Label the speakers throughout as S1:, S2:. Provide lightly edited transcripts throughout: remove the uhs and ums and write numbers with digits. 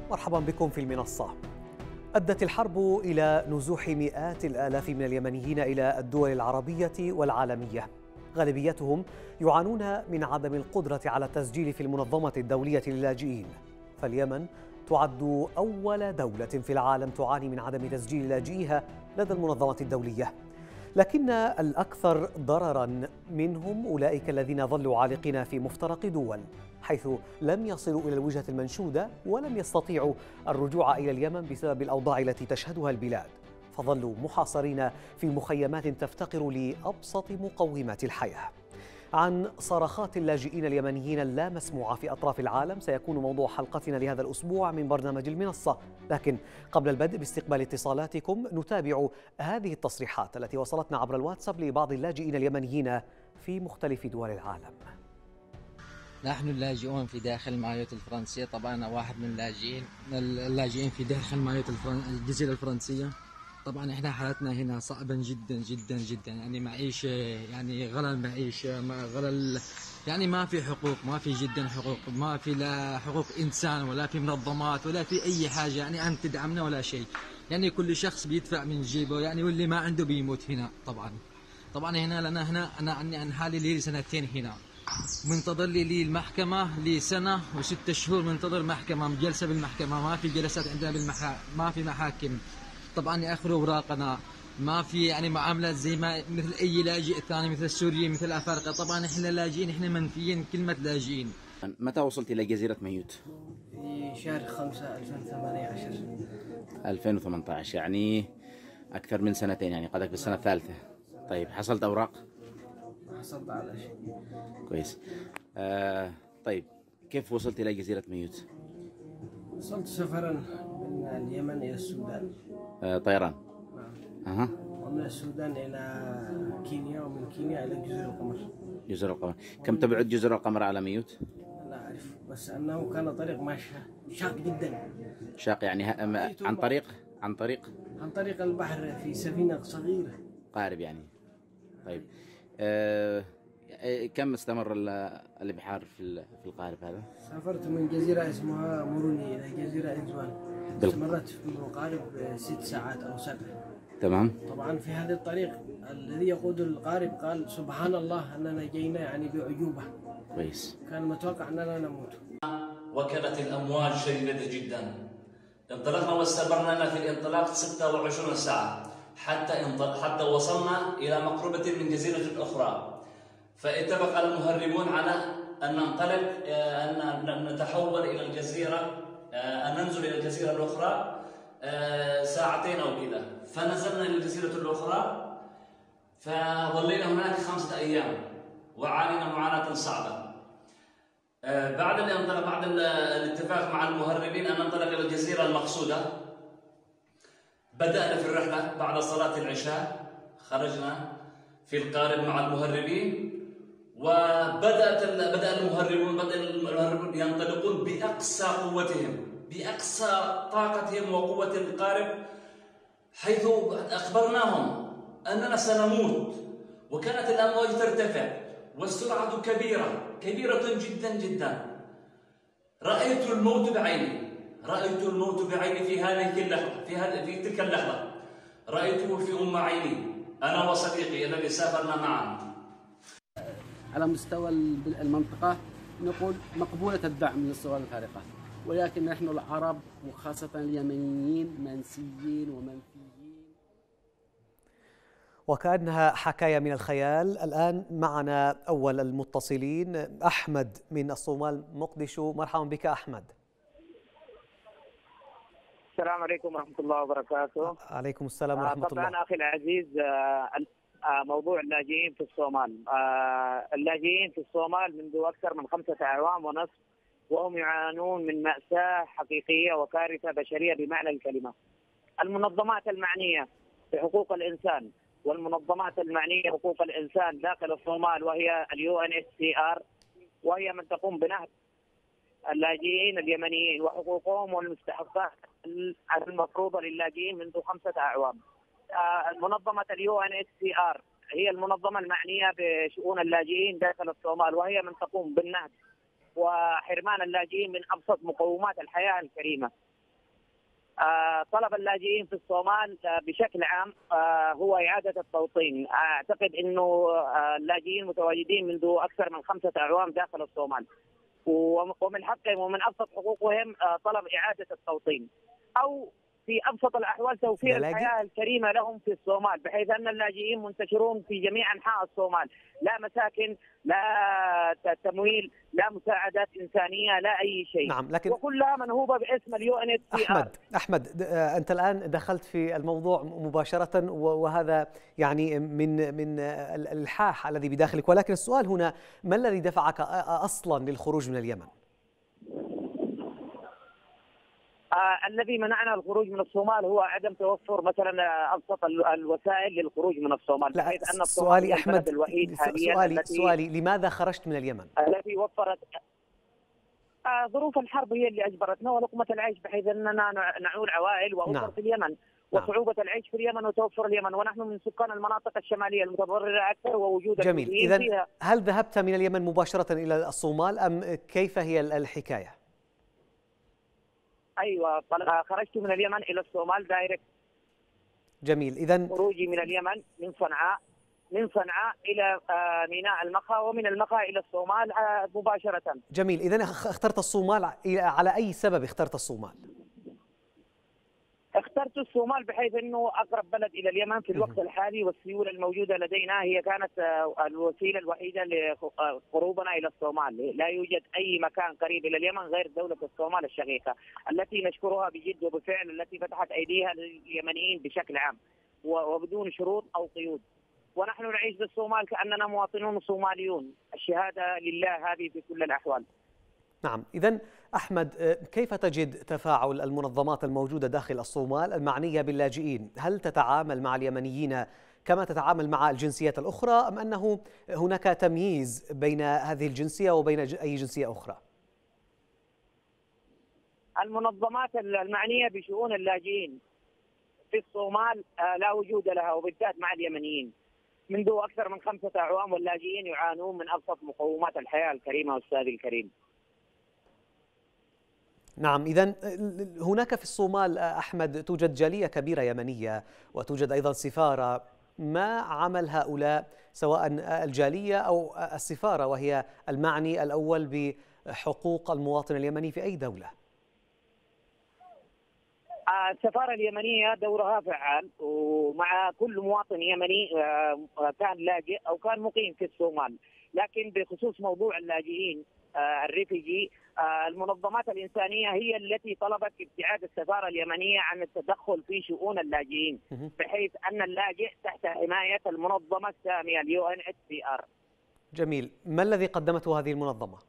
S1: مرحبا بكم في المنصة. أدت الحرب إلى نزوح مئات الآلاف من اليمنيين إلى الدول العربية والعالمية، غالبيتهم يعانون من عدم القدرة على التسجيل في المنظمة الدولية للاجئين، فاليمن تعد أول دولة في العالم تعاني من عدم تسجيل لاجئيها لدى المنظمة الدولية، لكن الأكثر ضرراً منهم أولئك الذين ظلوا عالقين في مفترق دول، حيث لم يصلوا إلى الوجهة المنشودة ولم يستطيعوا الرجوع إلى اليمن بسبب الأوضاع التي تشهدها البلاد، فظلوا محاصرين في مخيمات تفتقر لأبسط مقومات الحياة. عن صرخات اللاجئين اليمنيين اللامسموعة في أطراف العالم سيكون موضوع حلقتنا لهذا الأسبوع من برنامج المنصة، لكن قبل البدء باستقبال اتصالاتكم نتابع هذه التصريحات التي وصلتنا عبر الواتساب لبعض اللاجئين اليمنيين في مختلف دول العالم.
S2: نحن اللاجئون في داخل المعايير الفرنسية، طبعا أنا واحد من اللاجئين في داخل معايير الجزيرة الفرنسية. طبعا احنا حالتنا هنا صعبا جدا جدا جدا، يعني معيشة، يعني غلا المعيشة، يعني ما في حقوق، ما في جدا حقوق، ما في لا حقوق إنسان ولا في منظمات ولا في أي حاجة يعني أن تدعمنا ولا شيء، يعني كل شخص بيدفع من جيبه يعني، واللي ما عنده بيموت هنا. طبعا هنا لنا أنا عن حالي لي سنتين هنا، منتظر لي المحكمة لي سنة و6 شهور، منتظر محكمة، جلسة بالمحكمة، ما في جلسات عندنا ما في محاكم. طبعا ياخذوا اوراقنا، ما في يعني معاملات زي ما مثل اي لاجئ ثاني، مثل السوريين، مثل الافارقه. طبعا احنا لاجئين، احنا منفيين كلمه لاجئين.
S3: متى وصلت الى جزيره ميوت؟
S4: في شهر 5 2018.
S3: 2018، يعني اكثر من سنتين، يعني قدك بالسنه الثالثه. طيب حصلت اوراق؟
S4: ما حصلت على شيء.
S3: كويس. طيب كيف وصلت الى جزيره ميوت؟
S4: وصلت سفرا من اليمن الى السودان.
S3: طيران.
S4: نعم. ومن السودان الى كينيا، ومن كينيا الى جزر القمر.
S3: جزر القمر، كم تبعد جزر القمر على ميوت؟
S4: لا اعرف، بس انه كان طريق ماشي شاق جدا.
S3: شاق يعني عن طريق
S4: البحر في سفينه صغيره.
S3: قارب يعني. طيب كم استمر الابحار في القارب هذا؟
S4: سافرت من جزيره اسمها موروني الى جزيره انزوان، استمرت في القارب 6 ساعات او 7.
S3: تمام.
S4: طبعا في هذا الطريق الذي يقود القارب قال سبحان الله اننا جينا يعني باعجوبه.
S3: كويس.
S4: كان متوقع اننا نموت.
S5: وكانت الامواج شديده جدا. انطلقنا واستمرنا في الانطلاق 26 ساعه حتى وصلنا الى مقربه من جزيره اخرى، فاتفق المهربون على ان ننطلق، ان نتحول الى الجزيره، ان ننزل الى الجزيره الاخرى ساعتين او كذا. فنزلنا الى الجزيره الاخرى، فظلينا هناك 5 ايام وعانينا معاناه صعبه. بعد الاتفاق مع المهربين ان ننطلق الى الجزيره المقصوده، بدانا في الرحله بعد صلاه العشاء. خرجنا في القارب مع المهربين، وبدأ المهربون ينطلقون بأقصى قوتهم، بأقصى طاقتهم وقوة القارب، حيث أخبرناهم أننا سنموت، وكانت الأمواج ترتفع والسرعة كبيرة جدا جدا. رأيت الموت بعيني في هذه اللحظة، في تلك اللحظة رأيته في عيني أنا وصديقي الذي سافرنا معا.
S6: على مستوى المنطقة نقول مقبولة الدعم للصور الفارقة، ولكن نحن العرب وخاصة اليمنيين منسيين ومنفيين.
S1: وكأنها حكاية من الخيال. الآن معنا أول المتصلين أحمد من الصومال مقدشو. مرحبا بك أحمد.
S7: السلام عليكم ورحمة الله وبركاته.
S1: عليكم السلام ورحمة الله.
S7: طبعا أخي العزيز، موضوع اللاجئين في الصومال. اللاجئين في الصومال منذ أكثر من 5 أعوام ونصف، وهم يعانون من مأساة حقيقية وكارثة بشرية بمعنى الكلمة. المنظمات المعنية بحقوق الإنسان والمنظمات المعنية بحقوق الإنسان داخل الصومال، وهي UNHCR، وهي من تقوم بنهب اللاجئين اليمنيين وحقوقهم والمستحقات المفروضة للاجئين منذ 5 أعوام. منظمة UNHCR هي المنظمة المعنية بشؤون اللاجئين داخل الصومال، وهي من تقوم بالنهب وحرمان اللاجئين من أبسط مقومات الحياة الكريمة. طلب اللاجئين في الصومال بشكل عام هو إعادة التوطين. أعتقد أنه اللاجئين متواجدين منذ أكثر من 5 أعوام داخل الصومال، ومن حقهم ومن أبسط حقوقهم طلب إعادة التوطين، أو في أبسط الأحوال توفير الحياة الكريمة لهم في الصومال، بحيث أن اللاجئين منتشرون في جميع أنحاء الصومال، لا مساكن، لا تمويل، لا مساعدات إنسانية، لا أي شيء.
S1: نعم، لكن
S7: وكلها منهوبة باسم UNHCR.
S1: أحمد أنت الآن دخلت في الموضوع مباشرة، وهذا يعني من الإلحاح الذي بداخلك، ولكن السؤال هنا: ما الذي دفعك أصلا للخروج من اليمن؟
S7: الذي منعنا الخروج من الصومال هو عدم توفر مثلا ابسط الوسائل للخروج من الصومال، بحيث ان الصومال
S1: سؤالي
S7: أحمد الوحيد حاليا
S1: سؤالي لماذا خرجت من اليمن؟
S7: التي وفرت ظروف الحرب هي اللي اجبرتنا، ولقمه العيش، بحيث اننا نعول عوائل واسر في اليمن، وصعوبة العيش في اليمن وتوفر اليمن، ونحن من سكان المناطق الشمالية المتضررة أكثر، ووجود
S1: جميل. إذن هل ذهبت من اليمن مباشرة إلى الصومال أم كيف هي الحكاية؟
S7: أيوة، خرجت من اليمن إلى الصومال دايركت.
S1: جميل. إذن
S7: خروجي من اليمن من صنعاء إلى ميناء المخا، ومن المخا إلى الصومال مباشرة.
S1: جميل. إذن اخترت الصومال على أي سبب اخترت الصومال؟
S7: اخترت الصومال بحيث انه اقرب بلد الى اليمن في الوقت الحالي، والسيوله الموجوده لدينا هي كانت الوسيله الوحيده لقروبنا الى الصومال. لا يوجد اي مكان قريب الى اليمن غير دوله الصومال الشقيقه، التي نشكرها بجد وبفعل، التي فتحت ايديها لليمنيين بشكل عام وبدون شروط او قيود. ونحن نعيش بالصومال كاننا مواطنون صوماليون، الشهاده لله هذه في كل الاحوال.
S1: نعم. إذن أحمد، كيف تجد تفاعل المنظمات الموجودة داخل الصومال المعنية باللاجئين؟ هل تتعامل مع اليمنيين كما تتعامل مع الجنسيات الأخرى، أم أنه هناك تمييز بين هذه الجنسية وبين أي جنسية أخرى؟
S7: المنظمات المعنية بشؤون اللاجئين في الصومال لا وجود لها، وبالذات مع اليمنيين منذ أكثر من 5 أعوام، واللاجئين يعانون من أبسط مقومات الحياة الكريمة أستاذ الكريم.
S1: نعم. إذن هناك في الصومال أحمد توجد جالية كبيرة يمنية، وتوجد أيضا سفارة. ما عمل هؤلاء، سواء الجالية أو السفارة، وهي المعني الأول بحقوق المواطن اليمني في أي دولة؟
S7: السفارة اليمنية دورها فعال، ومع كل مواطن يمني كان لاجئ أو كان مقيم في الصومال. لكن بخصوص موضوع اللاجئين الريفيجي، المنظمات الإنسانية هي التي طلبت ابتعاد السفارة اليمنية عن التدخل في شؤون اللاجئين، بحيث أن اللاجئ تحت حماية المنظمة السامية UNHCR.
S1: جميل. ما الذي قدمته هذه المنظمة؟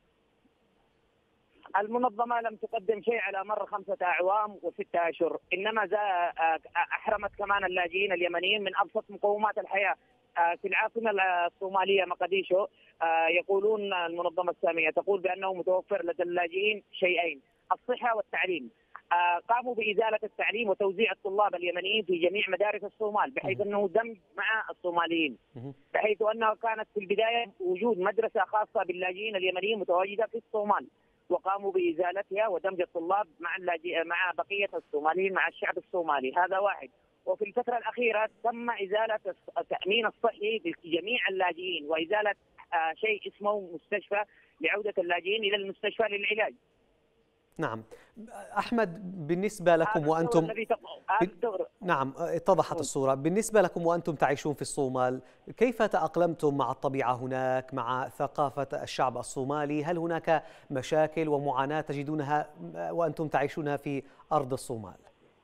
S7: المنظمة لم تقدم شيء على مر 5 أعوام و6 أشهر، إنما أحرمت كمان اللاجئين اليمنيين من أبسط مقومات الحياة. في العاصمة الصومالية مقديشو يقولون المنظمة السامية تقول بأنه متوفر لدى اللاجئين شيئين: الصحة والتعليم. قاموا بإزالة التعليم وتوزيع الطلاب اليمنيين في جميع مدارس الصومال، بحيث أنه دمج مع الصوماليين، بحيث أنه كانت في البداية وجود مدرسة خاصة باللاجئين اليمنيين متواجدة في الصومال، وقاموا بإزالتها ودمج الطلاب مع بقية الصوماليين مع الشعب الصومالي. هذا واحد. وفي الفترة الأخيرة تم إزالة التأمين الصحي لجميع اللاجئين، وإزالة شيء اسمه مستشفى لعودة اللاجئين إلى المستشفى للعلاج.
S1: نعم. أحمد، بالنسبة لكم وأنتم نعم، اتضحت الصورة. بالنسبة لكم وأنتم تعيشون في الصومال، كيف تأقلمتم مع الطبيعة هناك، مع ثقافة الشعب الصومالي؟ هل هناك مشاكل ومعاناة تجدونها وأنتم تعيشونها في أرض الصومال؟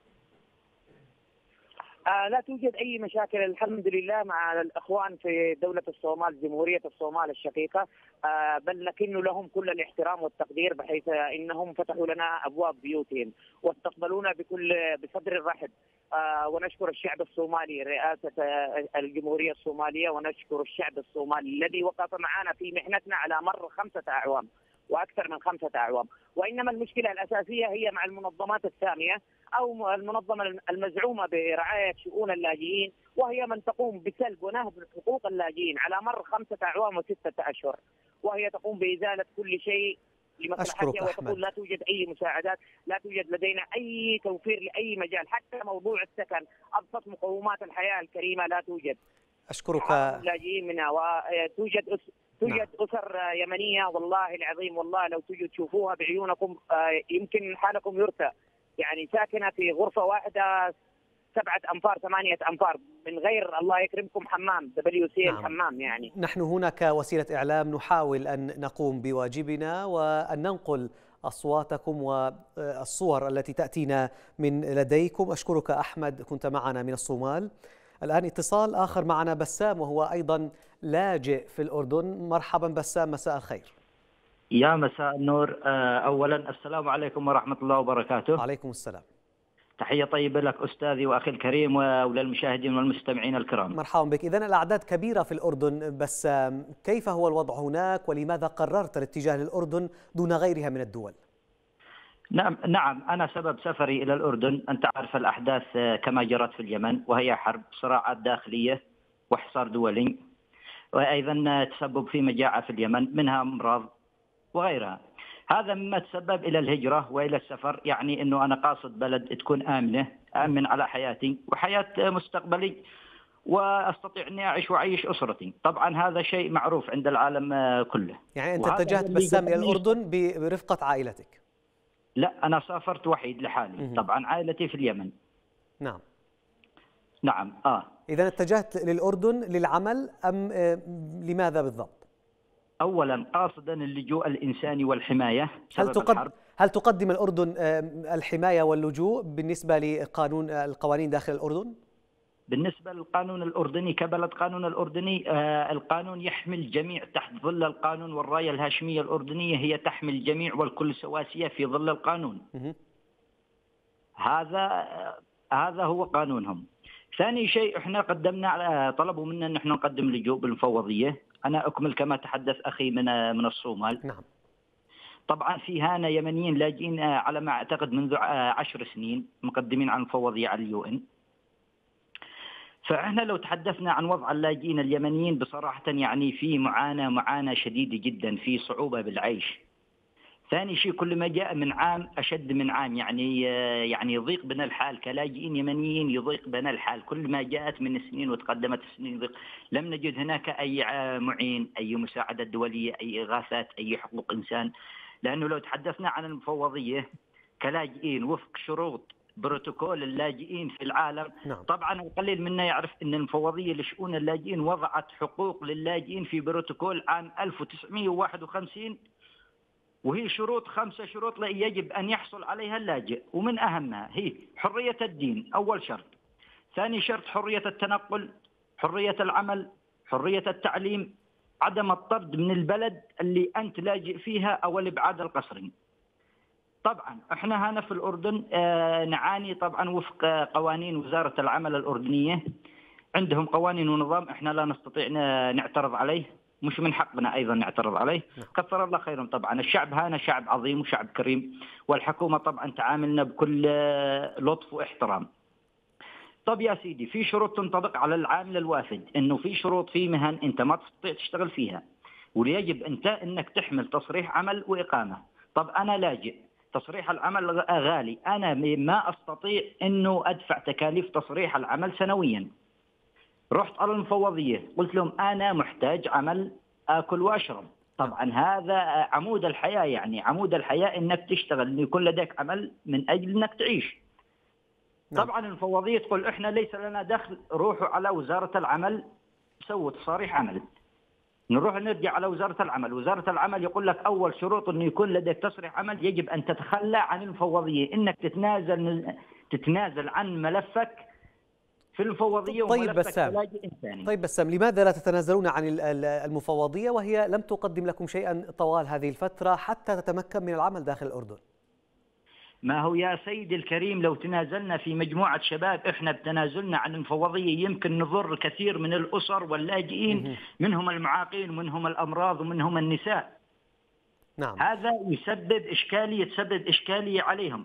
S7: لا توجد أي مشاكل الحمد لله مع الإخوان في دولة الصومال، جمهورية الصومال الشقيقة، بل نكن لهم كل الاحترام والتقدير، بحيث إنهم فتحوا لنا أبواب بيوتهم واستقبلونا بصدر رحب. ونشكر الشعب الصومالي، رئاسة الجمهورية الصومالية، ونشكر الشعب الصومالي الذي وقف معنا في محنتنا على مر 5 أعوام وأكثر من 5 أعوام. وإنما المشكلة الأساسية هي مع المنظمات السامية أو المنظمة المزعومة برعاية شؤون اللاجئين، وهي من تقوم بسلب ونهب حقوق اللاجئين على مر 5 أعوام و6 أشهر، وهي تقوم بإزالة كل شيء لمصلحتها، وتقول لا توجد أي مساعدات، لا توجد لدينا أي توفير لأي مجال، حتى موضوع السكن، أبسط مقومات الحياة الكريمة لا توجد.
S1: أشكرك.
S7: لاجئين منها، وتوجد توجد أسر يمنية والله العظيم، والله لو تجوا تشوفوها بعيونكم يمكن حالكم يرثى، يعني ساكنة في غرفة واحدة 7 أنفار 8 أنفار من غير الله يكرمكم حمام WC. نعم. الحمام يعني
S1: نحن هنا كوسيلة إعلام نحاول أن نقوم بواجبنا وأن ننقل أصواتكم والصور التي تأتينا من لديكم. أشكرك أحمد، كنت معنا من الصومال. الآن اتصال آخر معنا بسام، وهو أيضا لاجئ في الأردن. مرحبا بسام، مساء الخير.
S8: يا مساء النور. أولا السلام عليكم ورحمة الله وبركاته.
S1: عليكم السلام.
S8: تحية طيبة لك أستاذي وأخي الكريم وللمشاهدين والمستمعين الكرام.
S1: مرحبا بك. إذن الأعداد كبيرة في الأردن، بس كيف هو الوضع هناك ولماذا قررت الاتجاه للأردن دون غيرها من الدول؟
S8: نعم أنا سبب سفري إلى الأردن أنت عارف الأحداث كما جرت في اليمن، وهي حرب، صراعات داخلية وحصار دولي، وأيضا تسبب في مجاعة في اليمن منها أمراض وغيرها. هذا مما تسبب إلى الهجرة وإلى السفر، يعني أنه أنا قاصد بلد تكون آمنة، أمن على حياتي وحياة مستقبلي، وأستطيع أني أعيش وأعيش أسرتي. طبعا هذا شيء معروف عند العالم كله.
S1: يعني أنت اتجهت بسام إلى الأردن برفقة عائلتك؟
S8: لا أنا سافرت وحيد لحالي. طبعا عائلتي في اليمن.
S1: نعم.
S8: نعم.
S1: إذا اتجهت للأردن للعمل أم لماذا بالضبط؟
S8: أولا قاصدا اللجوء الإنساني والحماية.
S1: هل تقدم الأردن الحماية واللجوء بالنسبة القوانين داخل الأردن؟
S8: بالنسبة للقانون الأردني كبلد قانون الأردني، القانون يحمي الجميع تحت ظل القانون، والراية الهاشمية الأردنية هي تحمي الجميع والكل سواسية في ظل القانون. هذا هو قانونهم. ثاني شيء احنا قدمنا، طلبوا منا ان احنا نقدم لجوء بالمفوضية. أنا أكمل كما تحدث أخي من الصومال.
S1: نعم.
S8: طبعا في هنا يمنيين لاجئين على ما أعتقد منذ 10 سنين مقدمين عن مفوضية على اليو إن. فإحنا لو تحدثنا عن وضع اللاجئين اليمنيين بصراحة يعني في معاناة شديدة جدا، في صعوبة بالعيش. ثاني شيء كل ما جاء من عام أشد من عام، يعني يضيق بنا الحال كلاجئين يمنيين، يضيق بنا الحال كل ما جاءت من السنين وتقدمت السنين يضيق. لم نجد هناك أي معين، أي مساعدة دولية، أي إغاثات، أي حقوق إنسان. لأنه لو تحدثنا عن المفوضية كلاجئين وفق شروط بروتوكول اللاجئين في العالم.
S1: نعم.
S8: طبعا القليل منا يعرف أن المفوضية لشؤون اللاجئين وضعت حقوق للاجئين في بروتوكول عام 1951، وهي شروط 5 شروط يجب أن يحصل عليها اللاجئ، ومن أهمها هي حرية الدين أول شرط، ثاني شرط حرية التنقل، حرية العمل، حرية التعليم، عدم الطرد من البلد اللي أنت لاجئ فيها أو الإبعاد القسري. طبعا احنا هنا في الأردن نعاني طبعا وفق قوانين وزارة العمل الأردنية، عندهم قوانين ونظام احنا لا نستطيع نعترض عليه، مش من حقنا أيضا نعترض عليه. كثر الله خيرهم. طبعا الشعب هنا شعب عظيم وشعب كريم، والحكومة طبعا تعاملنا بكل لطف واحترام. طب يا سيدي في شروط تنطبق على العامل الوافد، انه في شروط في مهن انت ما تستطيع تشتغل فيها، ويجب انت انك تحمل تصريح عمل وإقامة. طب انا لاجئ، تصريح العمل غالي، انا ما استطيع انه ادفع تكاليف تصريح العمل سنويا. رحت على المفوضية قلت لهم أنا محتاج عمل أكل وأشرب. طبعا هذا عمود الحياة، يعني عمود الحياة إنك تشتغل، إن يكون لديك عمل من أجل إنك تعيش. طبعا المفوضية تقول إحنا ليس لنا دخل، روحوا على وزارة العمل سووا تصاريح عمل. نروح نرجع على وزارة العمل، وزارة العمل يقول لك أول شروط إنه يكون لديك تصريح عمل، يجب أن تتخلى عن المفوضية، إنك تتنازل عن ملفك في المفوضية.
S1: طيب بسام، لماذا لا تتنازلون عن المفوضية وهي لم تقدم لكم شيئا طوال هذه الفترة حتى تتمكن من العمل داخل الأردن؟
S8: ما هو يا سيدي الكريم لو تنازلنا في مجموعة شباب، احنا بتنازلنا عن المفوضية يمكن نضر كثير من الأسر واللاجئين، منهم المعاقين ومنهم الأمراض ومنهم النساء.
S1: نعم.
S8: هذا يسبب إشكالية عليهم.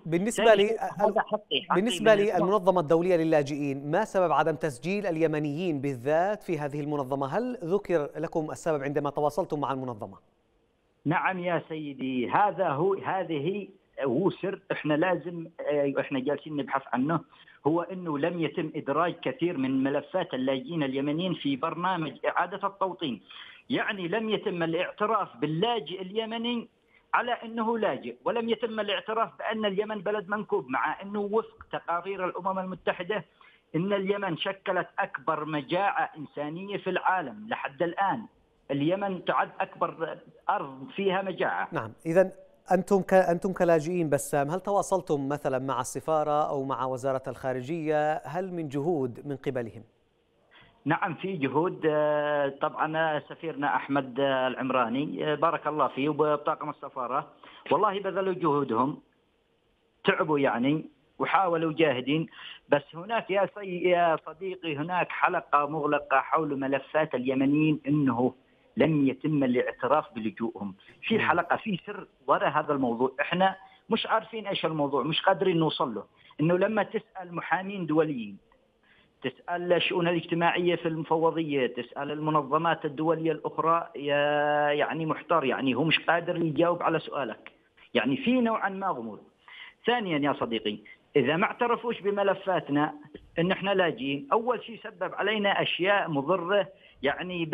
S1: بالنسبة للمنظمة الدولية للاجئين، ما سبب عدم تسجيل اليمنيين بالذات في هذه المنظمة؟ هل ذكر لكم السبب عندما تواصلتم مع المنظمة؟
S8: نعم يا سيدي، هذه هو سر احنا لازم احنا جالسين نبحث عنه، هو انه لم يتم ادراج كثير من ملفات اللاجئين اليمنيين في برنامج اعاده التوطين. يعني لم يتم الاعتراف باللاجئ اليمني على انه لاجئ، ولم يتم الاعتراف بان اليمن بلد منكوب، مع انه وفق تقارير الامم المتحده ان اليمن شكلت اكبر مجاعه انسانيه في العالم لحد الان. اليمن تعد اكبر ارض فيها مجاعه.
S1: نعم، اذا انتم كلاجئين بسام، هل تواصلتم مثلا مع السفاره او مع وزاره الخارجيه؟ هل من جهود من قبلهم؟
S8: نعم في جهود. طبعا سفيرنا أحمد العمراني بارك الله فيه وبطاقم السفارة والله بذلوا جهودهم، تعبوا يعني وحاولوا جاهدين. بس هناك يا صديقي هناك حلقة مغلقة حول ملفات اليمنيين، إنه لم يتم الاعتراف بلجوءهم. في حلقة، في سر وراء هذا الموضوع، إحنا مش عارفين إيش الموضوع، مش قادرين نوصل له. إنه لما تسأل محامين دوليين، تسأل الشؤون الاجتماعية في المفوضية، تسأل المنظمات الدولية الأخرى، يعني محتار، يعني هو مش قادر يجاوب على سؤالك، يعني في نوعا ما غموض. ثانيا يا صديقي، إذا ما اعترفوش بملفاتنا إن إحنا لاجئين، أول شيء سبب علينا أشياء مضرة، يعني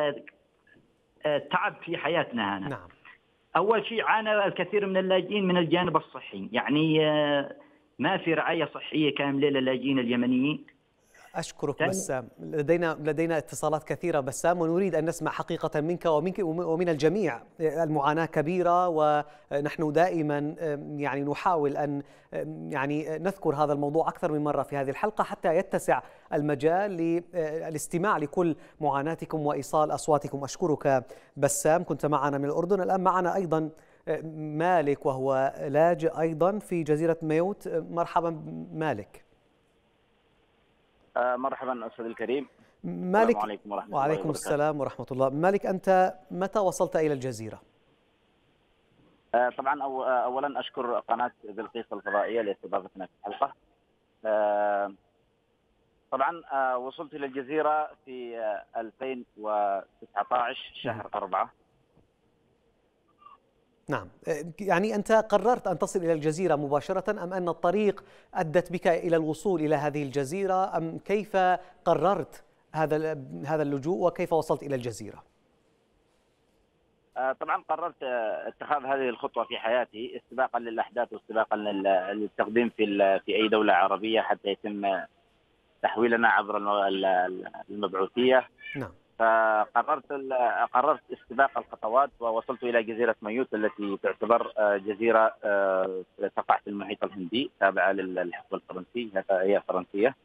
S8: تعب في حياتنا هنا.
S1: نعم.
S8: أول شيء عانى الكثير من اللاجئين من الجانب الصحي، يعني ما في رعاية صحية كاملة للاجئين اليمنيين.
S1: أشكرك بسام. لدينا اتصالات كثيرة بسام، ونريد أن نسمع حقيقة منك ومن الجميع. المعاناة كبيرة، ونحن دائما يعني نحاول أن يعني نذكر هذا الموضوع أكثر من مرة في هذه الحلقة حتى يتسع المجال للاستماع لكل معاناتكم وإيصال أصواتكم. أشكرك بسام، كنت معنا من الأردن. الآن معنا أيضا مالك، وهو لاجئ أيضا في جزيرة ميوت. مرحبا مالك.
S3: مرحبا أستاذ الكريم.
S1: مالك.
S3: السلام عليكم ورحمة الله وبركاته.
S1: وعليكم السلام ورحمة الله. مالك، أنت متى وصلت إلى الجزيرة؟
S3: طبعا أولا أشكر قناة بلقيس الفضائية لاستضافتنا في الحلقة. طبعا وصلت إلى الجزيرة في 2019 شهر 4.
S1: نعم، يعني أنت قررت أن تصل إلى الجزيرة مباشرة، أم أن الطريق أدت بك إلى الوصول إلى هذه الجزيرة، أم كيف قررت هذا اللجوء وكيف وصلت إلى الجزيرة؟
S3: طبعا قررت اتخاذ هذه الخطوة في حياتي استباقا للأحداث واستباقا للتقديم في أي دولة عربية حتى يتم تحويلنا عبر المبعوثية.
S1: نعم.
S3: قررت استباق الخطوات ووصلت إلى جزيرة ميوت التي تعتبر جزيرة تقع في المحيط الهندي، تابعة للحقبة الفرنسي، هي فرنسية.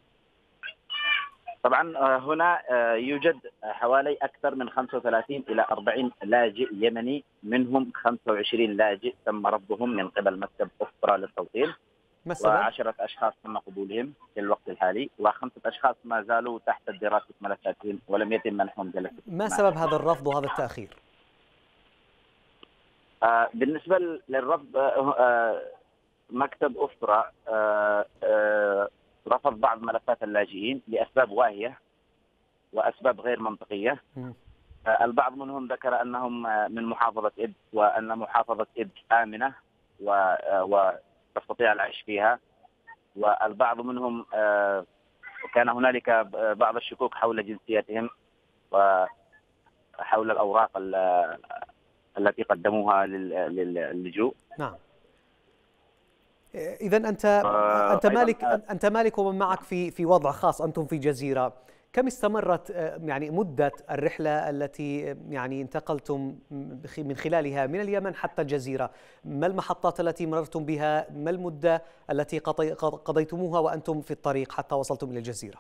S3: طبعا هنا يوجد حوالي أكثر من 35 إلى 40 لاجئ يمني، منهم 25 لاجئ تم رفضهم من قبل مكتب أفرا للتوطين، و10 أشخاص تم قبولهم في الوقت الحالي، و5 أشخاص ما زالوا تحت دراسة ملفاتهم ولم يتم منحهم جلسة.
S1: ما سبب هذا الرفض وهذا التأخير؟
S3: بالنسبة للرفض، مكتب أفرا رفض بعض ملفات اللاجئين لأسباب واهية وأسباب غير منطقية. البعض منهم ذكر أنهم من محافظة إب، وأن محافظة إب آمنة وتستطيع العيش فيها، والبعض منهم كان هنالك بعض الشكوك حول جنسيتهم وحول الأوراق التي قدموها للجوء.
S1: نعم. إذا أنت مالك ومن معك في وضع خاص، أنتم في جزيرة. كم استمرت يعني مدة الرحلة التي يعني انتقلتم من خلالها من اليمن حتى الجزيرة؟ ما المحطات التي مررتم بها؟ ما المدة التي قضيتموها وأنتم في الطريق حتى وصلتم إلى الجزيرة؟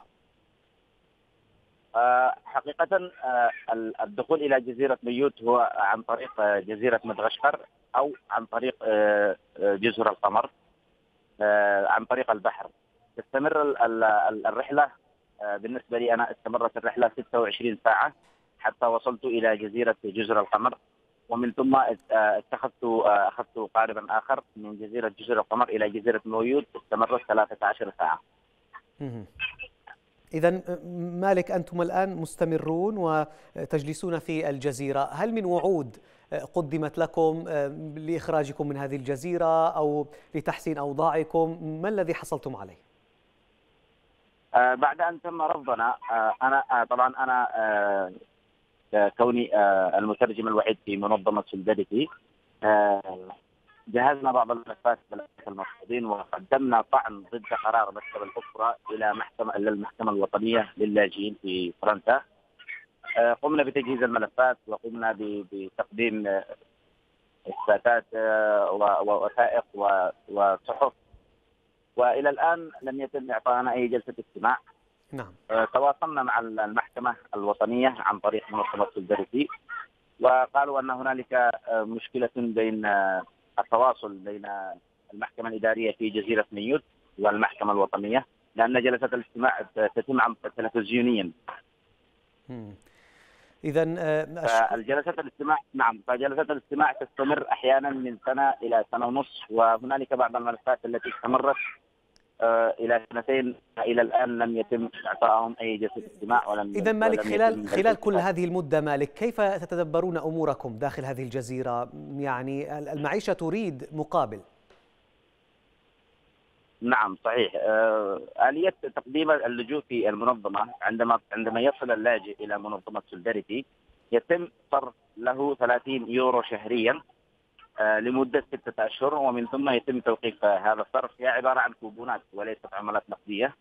S3: حقيقة الدخول إلى جزيرة ميوت هو عن طريق جزيرة مدغشقر أو عن طريق جزر القمر، عن طريق البحر. تستمر الرحلة. بالنسبة لي أنا استمرت الرحلة 26 ساعة حتى وصلت إلى جزيرة جزر القمر، ومن ثم أخذت قاربا آخر من جزيرة جزر القمر إلى جزيرة ميوت، استمرت 13 ساعة.
S1: إذن مالك، أنتم الآن مستمرون وتجلسون في الجزيرة، هل من وعود قدمت لكم لإخراجكم من هذه الجزيرة أو لتحسين أوضاعكم؟ ما الذي حصلتم عليه؟
S3: بعد أن تم رفضنا، أنا كوني المترجم الوحيد في منظمة سوليداريتي، جهزنا بعض الملفات المرفوضين وقدمنا طعن ضد قرار مكتب الأسرة إلى المحكمة الوطنية للاجئين في فرنسا. قمنا بتجهيز الملفات وقمنا بتقديم إثباتات ووثائق وصحف، وإلى الآن لم يتم إعطائنا أي جلسة استماع.
S1: نعم.
S3: تواصلنا مع المحكمة الوطنية عن طريق منظمة سوليداريتي، وقالوا أن هنالك مشكلة بين التواصل بين المحكمة الإدارية في جزيرة ميوت والمحكمة الوطنية، لأن جلسة الاستماع تتم تلفزيونيا.
S1: إذا
S3: الجلسات الاستماع فجلسات الاستماع تستمر أحيانا من سنة إلى سنة ونصف، وهنالك بعض الملفات التي استمرت إلى سنتين إلى الآن لم يتم إعطائهم أي جلسة استماع.
S1: إذا مالك، خلال كل هذه المدة مالك، كيف تتدبرون أموركم داخل هذه الجزيرة؟ يعني المعيشة تريد مقابل.
S3: نعم صحيح. آلية تقديم اللجوء في المنظمة، عندما يصل اللاجئ إلى منظمة سوليداريتي يتم صرف له 30 يورو شهريا لمدة 6 أشهر، ومن ثم يتم توقيف هذا الصرف. هي عبارة عن كوبونات وليست عملات نقدية.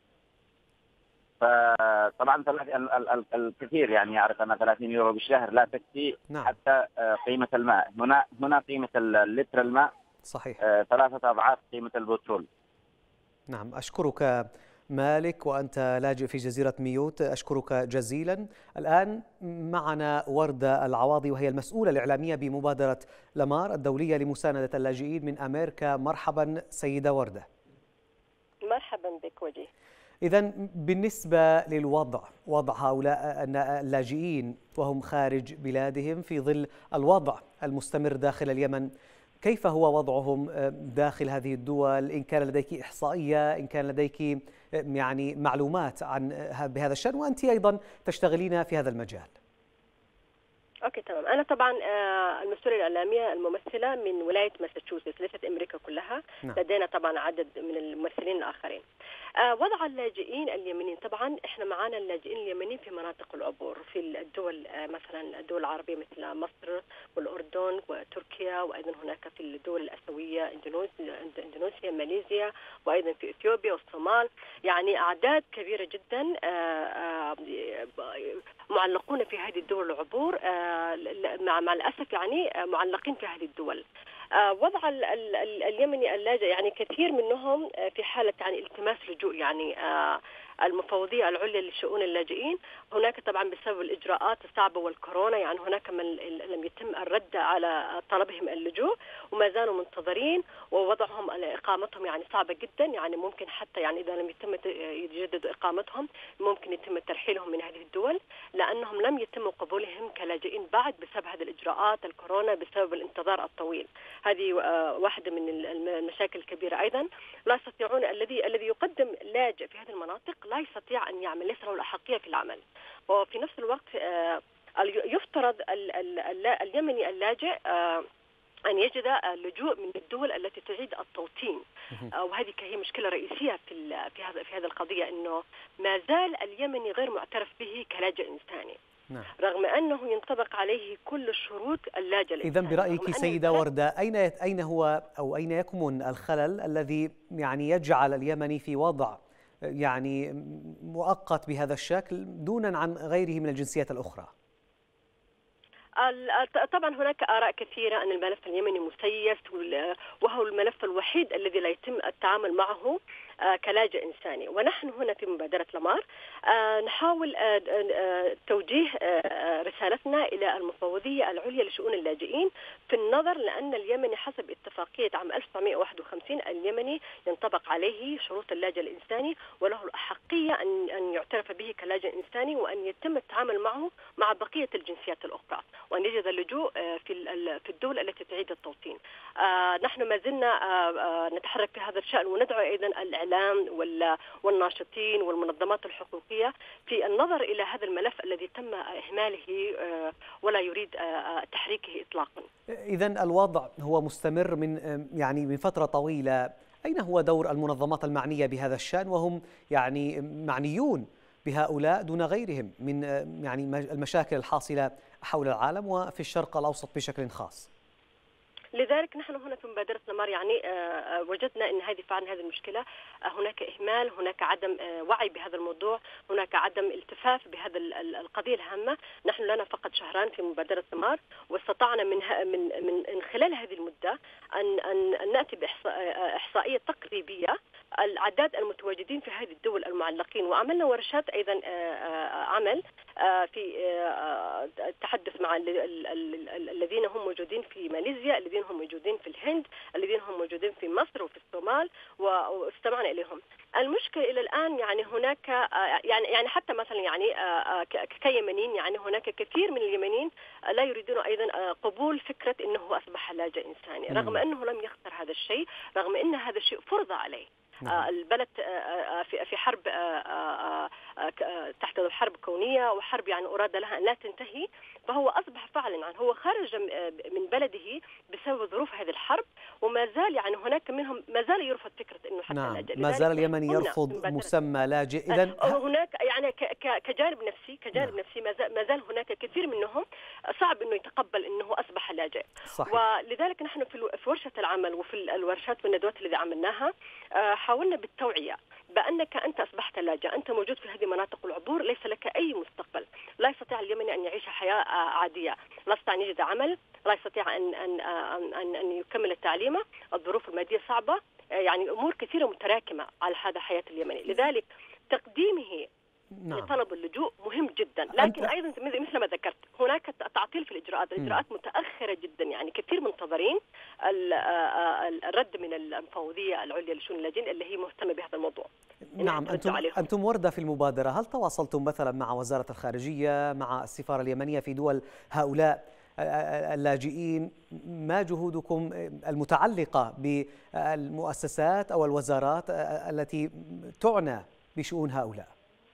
S3: فطبعا الكثير يعني يعرف أن 30 يورو بالشهر لا تكفي.
S1: نعم.
S3: حتى قيمة الماء هنا قيمة اللتر الماء
S1: صحيح
S3: 3 أضعاف قيمة البترول.
S1: نعم، أشكرك مالك وأنت لاجئ في جزيرة ميوت، أشكرك جزيلا. الآن معنا وردة العواضي وهي المسؤولة الإعلامية بمبادرة لامار الدولية لمساندة اللاجئين من أمريكا. مرحبا سيدة وردة.
S9: مرحبا بك وجيه.
S1: إذن بالنسبة وضع هؤلاء اللاجئين وهم خارج بلادهم في ظل الوضع المستمر داخل اليمن، كيف هو وضعهم داخل هذه الدول؟ إن كان لديك إحصائية، إن كان لديك يعني معلومات بهذا الشأن، وأنت أيضا تشتغلين في هذا المجال.
S9: اوكي تمام. انا طبعا المسؤولة الإعلامية الممثلة من ولاية ماساتشوستس، ليست امريكا كلها.
S1: نعم.
S9: لدينا طبعا عدد من الممثلين الاخرين. وضع اللاجئين اليمنيين، طبعا احنا معانا اللاجئين اليمنيين في مناطق العبور في الدول، مثلا الدول العربية مثل مصر والأردن وتركيا، وأيضا هناك في الدول الآسيوية إندونيسيا ماليزيا، وأيضا في إثيوبيا والصومال. يعني أعداد كبيرة جدا معلقون في هذه الدول العبور، مع الأسف يعني معلقين في هذه الدول. وضع اليمني اللاجئ يعني كثير منهم في حالة يعني التماس لجوء، يعني المفوضية العليا لشؤون اللاجئين هناك طبعا بسبب الإجراءات الصعبة والكورونا، يعني هناك من لم يتم الرد على طلبهم اللجوء وما زالوا منتظرين، ووضعهم إقامتهم يعني صعبة جدا. يعني ممكن حتى يعني إذا لم يتم يجددوا إقامتهم ممكن يتم ترحيلهم من هذه الدول، لأنهم لم يتم قبولهم كلاجئين بعد بسبب هذه الإجراءات الكورونا، بسبب الانتظار الطويل. هذه واحدة من المشاكل الكبيرة. أيضا لا يستطيعون، الذي يقدم لاجئ في هذه المناطق لا يستطيع أن يعمل، ليس له الأحقية في العمل. وفي نفس الوقت يفترض اليمني اللاجئ أن يجد اللجوء من الدول التي تعيد التوطين، وهذه هي مشكلة رئيسية في هذه القضية، إنه ما زال اليمني غير معترف به كلاجئ إنساني.
S1: نعم.
S9: رغم أنه ينطبق عليه كل الشروط اللاجئ الإنساني.
S1: إذن برأيك سيدة وردة، أين هو أو أين يكمن الخلل الذي يعني يجعل اليمني في وضع يعني مؤقت بهذا الشكل دونا عن غيره من الجنسيات الأخرى؟
S9: طبعا هناك آراء كثيرة أن الملف اليمني مسيس، وهو الملف الوحيد الذي لا يتم التعامل معه كلاجئ إنساني. ونحن هنا في مبادرة لامار نحاول توجيه رسالتنا إلى المفوضية العليا لشؤون اللاجئين، في النظر لأن اليمني حسب اتفاقية عام 1951 اليمني ينطبق عليه شروط اللاجئ الإنساني، وله الأحقية أن يعترف به كلاجئ إنساني، وأن يتم التعامل معه مع بقية الجنسيات الأخرى، وأن يجد اللجوء في الدول التي تعيد التوطين. نحن ما زلنا نتحرك في هذا الشأن، وندعو أيضا الإعلام الإعلام والناشطين والمنظمات الحقوقية في النظر إلى هذا الملف الذي تم إهماله ولا يريد تحريكه إطلاقا.
S1: إذن الوضع هو مستمر من فترة طويلة. أين هو دور المنظمات المعنية بهذا الشأن وهم معنيون بهؤلاء دون غيرهم من المشاكل الحاصلة حول العالم وفي الشرق الأوسط بشكل خاص؟
S9: لذلك نحن هنا في مبادرة نمار وجدنا أن هذه المشكلة هناك إهمال، هناك عدم وعي بهذا الموضوع، هناك عدم التفاف بهذا القضية الهامة. نحن لنا فقط شهران في مبادرة نمار، واستطعنا من خلال هذه المدة أن نأتي بإحصائية تقريبية الأعداد المتواجدين في هذه الدول المعلقين، وعملنا ورشات أيضا عمل في التحدث مع الذين هم موجودين في ماليزيا، الذين هم موجودين في الهند، الذين هم موجودين في مصر وفي الصومال، واستمعنا إليهم. المشكلة إلى الآن هناك حتى مثلا كيمنيين هناك كثير من اليمنيين لا يريدون أيضا قبول فكرة أنه أصبح لاجئ إنساني، رغم أنه لم يختر هذا الشيء، رغم أن هذا الشيء فرض عليه. البلد في حرب تحت حرب كونية وحرب أراد لها أن لا تنتهي، فهو أصبح فعلا هو خرج من بلده بسبب ظروف هذه الحرب، وما زال هناك منهم ما زال يرفض فكرة إنه حتى لاجئ.
S1: ما زال اليمن يرفض مسمى لاجئ. إذن
S9: هناك كجانب نفسي ما زال هناك كثير منهم صعب إنه يتقبل إنه أصبح لاجئ.
S1: صحيح.
S9: ولذلك نحن في ورشة العمل وفي الورشات والندوات التي عملناها حاولنا بالتوعية بأنك أنت أصبحت لاجئ، أنت موجود في هذه مناطق العبور، ليس لك أي مستقبل، لا يستطيع اليمني أن يعيش حياة عادية، لا يستطيع أن يجد عمل، لا يستطيع أن يكمل التعليم، الظروف المادية صعبة، أمور كثيرة متراكمة على هذا حياة اليمني. لذلك تقديمه لطلب اللجوء مهم جدا، لكن أيضا مثل ما ذكرت هناك تعطيل في الإجراءات متأخرة جدا، كثير منتظرين الرد من المفوضية العليا لشؤون اللاجئين اللي هي مهتمة بهذا الموضوع.
S1: نعم. أنتم وردة في المبادرة، هل تواصلتم مثلا مع وزارة الخارجية، مع السفارة اليمنية في دول هؤلاء اللاجئين؟ ما جهودكم المتعلقة بالمؤسسات أو الوزارات التي تعنى بشؤون هؤلاء؟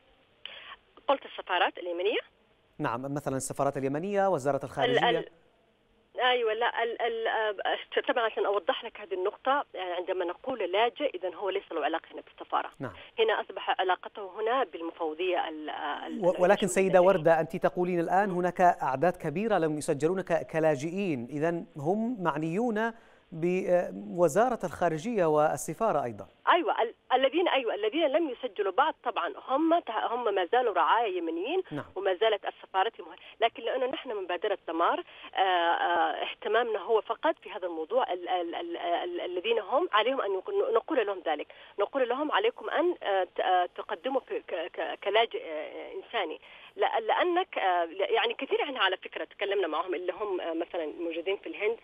S9: قلت السفارات اليمنية؟
S1: نعم، مثلا السفارات اليمنية، وزارة الخارجية.
S9: أيوة، لا طبعا عشان أوضح لك هذه النقطة، عندما نقول لاجئ إذن هو ليس له علاقة هنا بالسفارة.
S1: نعم.
S9: هنا أصبح علاقته هنا بالمفوضية
S1: ولكن سيدة وردة، أنت تقولين الآن هناك أعداد كبيرة لم يسجلون كلاجئين، إذن هم معنيون بوزارة الخارجية والسفارة أيضا.
S9: أيوة الذين لم يسجلوا بعد طبعا هم ما زالوا رعايا يمنيين.
S1: نعم.
S9: وما زالت السفارات لكن لأنه نحن من مبادرة نمار اهتمامنا هو فقط في هذا الموضوع الذين هم عليهم أن نقول لهم ذلك، نقول لهم عليكم أن تقدموا كلاجئ إنساني، لأنك كثير احنا على فكرة تكلمنا معهم اللي هم مثلا موجودين في الهند،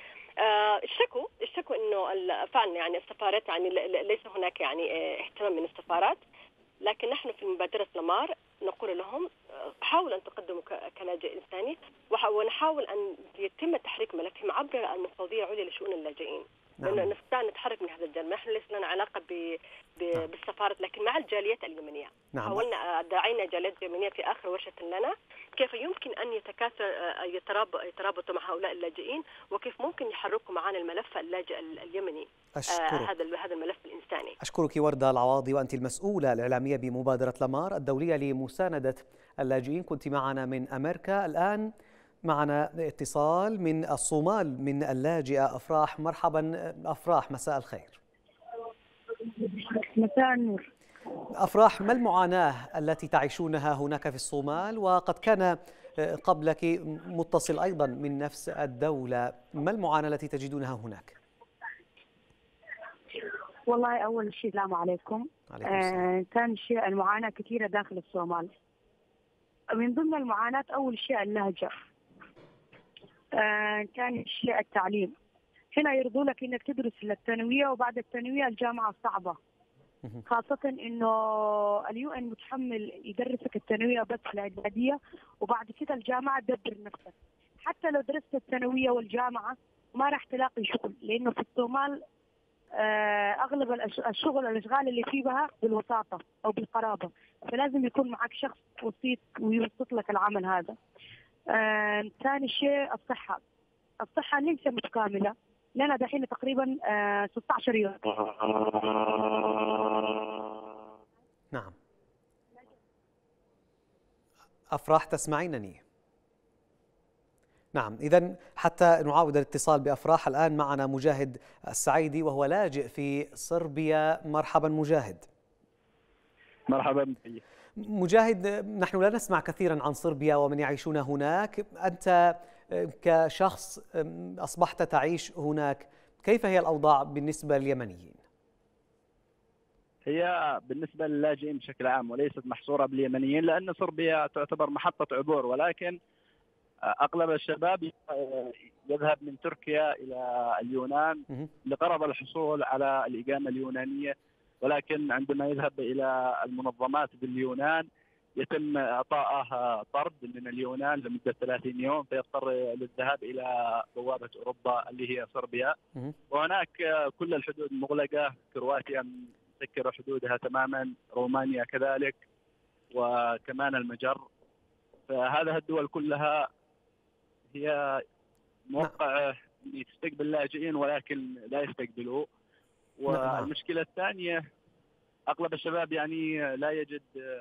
S9: اشتكوا انه فعلا السفارات ليس هناك اهتمام من السفارات، لكن نحن في مبادرة نمار نقول لهم حاولوا ان تقدموا كلاجئ انساني، ونحاول ان يتم تحريك ملفهم عبر المفوضية العليا لشؤون اللاجئين.
S1: نعم.
S9: لأنه نستطيع نتحرك من هذا الجانب، نحن ليس لنا علاقة بالسفارة لكن مع الجاليات اليمنية.
S1: نعم.
S9: حاولنا دعينا جاليات يمنية في آخر ورشة لنا كيف يمكن أن يترابطوا مع هؤلاء اللاجئين، وكيف ممكن يحركوا معنا الملف اللاجئ اليمني. هذا الملف الإنساني.
S1: أشكرك وردة العواضي، وأنت المسؤولة الإعلامية بمبادرة نمار الدولية لمساندة اللاجئين، كنت معنا من أمريكا. الآن معنا اتصال من الصومال من اللاجئة أفراح. مرحبا أفراح، مساء الخير.
S10: مساء النور.
S1: أفراح، ما المعاناة التي تعيشونها هناك في الصومال؟ وقد كان قبلك متصل أيضا من نفس الدولة، ما المعاناة التي تجدونها هناك؟
S10: والله أول شيء السلام عليكم. ثاني شيء المعاناة كثيرة داخل الصومال. من ضمن المعاناة أول شيء اللهجة، ثاني شيء التعليم. هنا يرضوا لك انك تدرس للثانويه، وبعد الثانويه الجامعه صعبه، خاصه انه اليو ان متحمل يدرسك الثانويه بس الاعداديه، وبعد كده الجامعه تدبر نفسك. حتى لو درست الثانويه والجامعه ما راح تلاقي شغل، لانه في الصومال اغلب الاشغال اللي فيها بالوساطه او بالقرابه، فلازم يكون معك شخص وسيط ويوسط لك العمل هذا. ثاني شيء الصحه ليس متكامله، لنا دحين تقريبا 16 يوم.
S1: نعم. أفراح تسمعينني؟ نعم، إذن حتى نعاود الاتصال بأفراح، الآن معنا مجاهد السعيدي وهو لاجئ في صربيا. مرحبا مجاهد.
S11: مرحبا.
S1: مجاهد، نحن لا نسمع كثيرا عن صربيا ومن يعيشون هناك. أنت كشخص أصبحت تعيش هناك، كيف هي الأوضاع بالنسبة لليمنيين؟
S11: هي بالنسبة للاجئين بشكل عام وليست محصورة باليمنيين، لأن صربيا تعتبر محطة عبور، ولكن أغلب الشباب يذهب من تركيا إلى اليونان لغرض الحصول على الإقامة اليونانية، ولكن عندما يذهب إلى المنظمات باليونان يتم إعطائه طرد من اليونان لمدة 30 يوم، فيضطر للذهاب إلى بوابة أوروبا اللي هي صربيا. وهناك كل الحدود مغلقة، كرواتيا مسكرة حدودها تماما، رومانيا كذلك، وكمان المجر. فهذه الدول كلها هي موقعة تستقبل اللاجئين ولكن لا يستقبلوا. والمشكلة الثانية أغلب الشباب يعني لا يجد،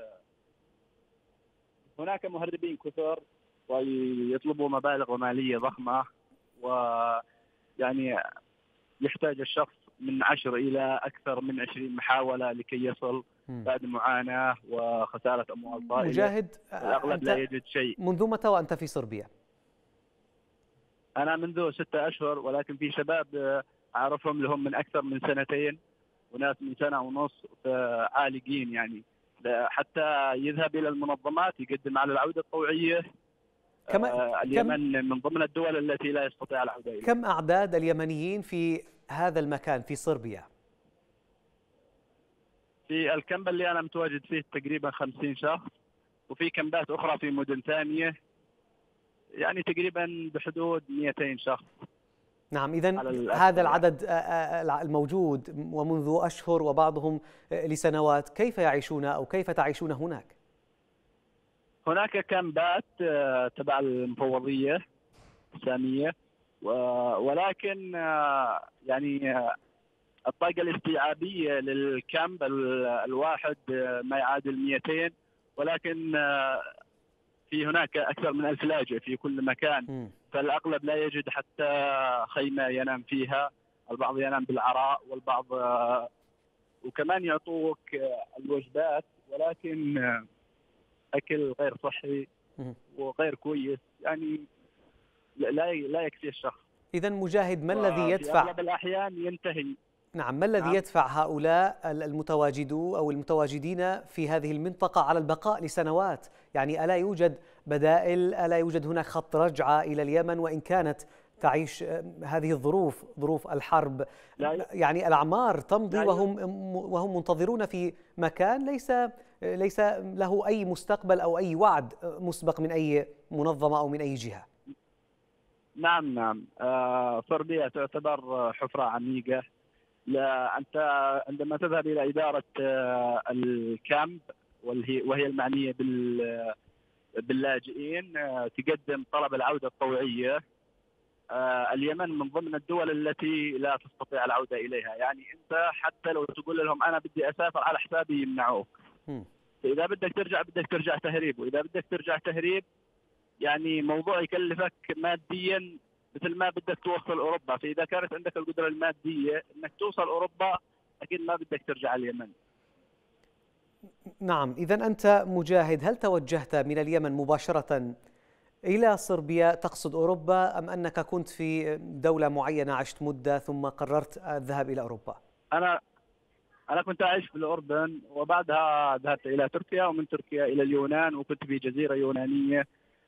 S11: هناك مهربين كثر ويطلبوا مبالغ مالية ضخمة، ويعني يحتاج الشخص من 10 إلى أكثر من 20 محاولة لكي يصل بعد معاناة وخسارة أموال طائلة.
S1: مجاهد،
S11: الأغلب لا يجد شيء.
S1: منذ متى وأنت في صربيا؟
S11: أنا منذ 6 أشهر، ولكن في شباب أعرفهم لهم من أكثر من 2 وناس من 1.5 سنة عالقين، يعني حتى يذهب إلى المنظمات يقدم على العودة الطوعية. اليمن من ضمن الدول التي لا يستطيع العودة إليها.
S1: كم أعداد اليمنيين في هذا المكان في صربيا؟
S11: في الكامب اللي أنا متواجد فيه تقريبا 50 شخص، وفي كامبات أخرى في مدن ثانية يعني تقريبا بحدود 200 شخص.
S1: نعم، إذن هذا العدد الموجود ومنذ أشهر وبعضهم لسنوات، كيف يعيشون أو كيف تعيشون هناك؟
S11: هناك كامبات تبع المفوضية السامية، ولكن يعني الطاقة الاستيعابية للكامب الواحد ما يعادل 200، ولكن في هناك أكثر من 1000 لاجئ في كل مكان، فالأغلب لا يجد حتى خيمة ينام فيها، البعض ينام بالعراء والبعض وكمان يعطوك الوجبات، ولكن أكل غير صحي وغير كويس، يعني لا يكفي الشخص.
S1: إذن مجاهد، ما الذي يدفع؟
S11: في أغلب الأحيان ينتهي.
S1: نعم، ما الذي يدفع هؤلاء المتواجدو أو المتواجدين في هذه المنطقة على البقاء لسنوات؟ يعني ألا يوجد بدائل؟ ألا يوجد هناك خط رجعة إلى اليمن وإن كانت تعيش هذه الظروف، ظروف الحرب؟ يعني الأعمار تمضي وهم منتظرون في مكان ليس له أي مستقبل أو أي وعد مسبق من أي منظمة أو من أي جهة.
S11: نعم. صربيا تعتبر حفرة عميقة. لا، أنت عندما تذهب إلى إدارة الكامب وهي المعنية باللاجئين تقدم طلب العودة الطوعية. اليمن من ضمن الدول التي لا تستطيع العودة إليها، يعني أنت حتى لو تقول لهم أنا بدي أسافر على حسابي يمنعوك. فإذا بدك ترجع تهريب، وإذا بدك ترجع تهريب يعني موضوع يكلفك ماديا مثل ما بدك توصل أوروبا. فإذا كانت عندك القدرة المادية أنك توصل أوروبا أكيد ما بدك ترجع اليمن.
S1: نعم، إذن أنت مجاهد، هل توجهت من اليمن مباشرة إلى صربيا تقصد أوروبا، أم أنك كنت في دولة معينة عشت مدة ثم قررت الذهاب إلى أوروبا؟
S11: أنا كنت أعيش في الأردن، وبعدها ذهبت إلى تركيا، ومن تركيا إلى اليونان، وكنت في جزيرة يونانية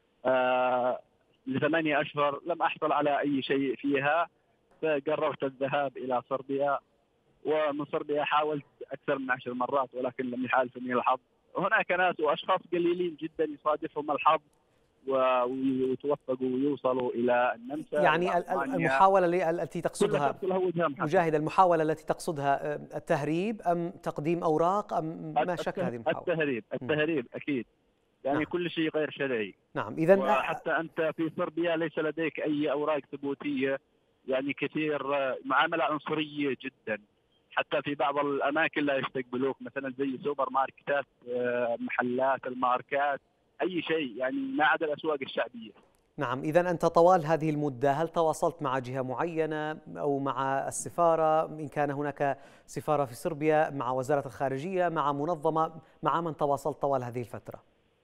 S11: ل8 أشهر. لم أحصل على أي شيء فيها، فقررت الذهاب إلى صربيا، ومن صربيا حاولت أكثر من 10 مرات ولكن لم يحالفني الحظ. هناك ناس وأشخاص قليلين جدا يصادفهم الحظ ويتوفقوا ويوصلوا الى النمسا.
S1: يعني المحاولة التي تقصدها مجاهد، المحاولة التي تقصدها التهريب أم تقديم أوراق أم ما شكل هذه المحاولة؟
S11: التهريب أكيد، يعني نعم. كل شيء غير شرعي.
S1: نعم. إذن
S11: وحتى أنت في صربيا ليس لديك أي أوراق ثبوتية، يعني كثير معاملة عنصرية جدا، حتى في بعض الأماكن لا يستقبلوك، مثلا زي سوبر ماركتات، محلات الماركات، أي شيء، يعني ما عدا الأسواق الشعبية.
S1: نعم. إذن أنت طوال هذه المدة هل تواصلت مع جهة معينة أو مع السفارة، إن كان هناك سفارة في صربيا، مع وزارة الخارجية، مع منظمة، مع من تواصلت طوال هذه الفترة؟